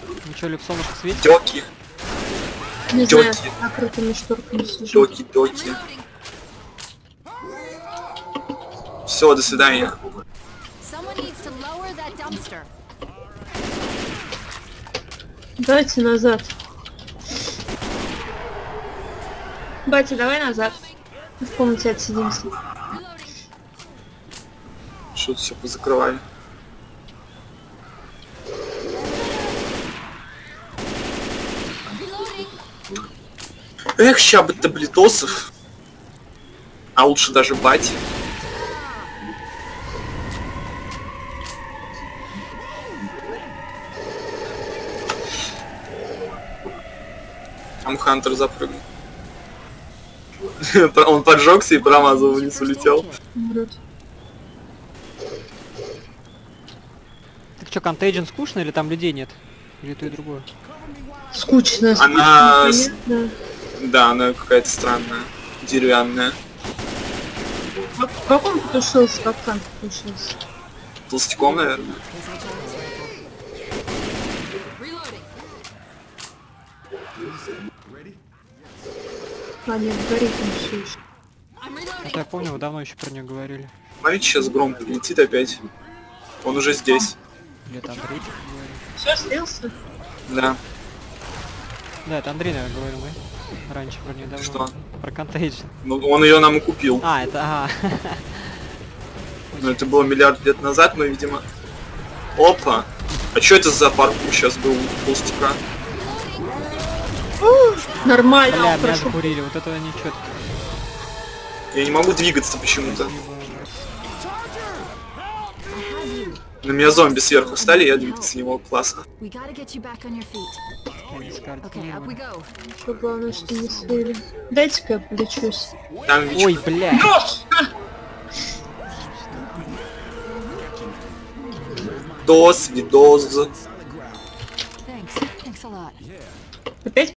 Ну что, Лип, солнышко светит? Тёки. Не знаю, Тёки. накрытыми шторками сижу. Тёки. Все, до свидания. Давайте назад. Батя, давай назад. В комнате отсидимся. Что-то все позакрывали. Эх, ща бы таблетосов. А лучше даже бати. Там Хантер запрыгнул. Он поджегся и промазал вниз, улетел. Умрет. Так что, Contagion скучно или там людей нет? Или то и другое? Скучно. Она... Понятно. Да, она какая-то странная. Деревянная. Как он потушился? Как там потушился? Толстяком, наверное. А, нет, горит он все еще. Это я помню, вы давно еще про нее говорили. Смотрите, сейчас гром прилетит опять. Он уже здесь. Или это Андрей типа говорил? Все, слился? Да. Да, это Андрей, наверное, говорил, мы раньше про нее давно. Что? Про Contagion. Ну, он ее нам и купил. А, это, ага. Но это было миллиард лет назад, но, видимо... Опа! А что это за паркур сейчас был у толстяка? Нормально, Бля, меня хорошо. закурили, вот это нечетко. Я не могу двигаться почему-то. На меня зомби сверху стали, я двигаться не мог. Классно. Что главное, что не слили. Дайте-ка я полечусь. Там Ой, бля. видос. Опять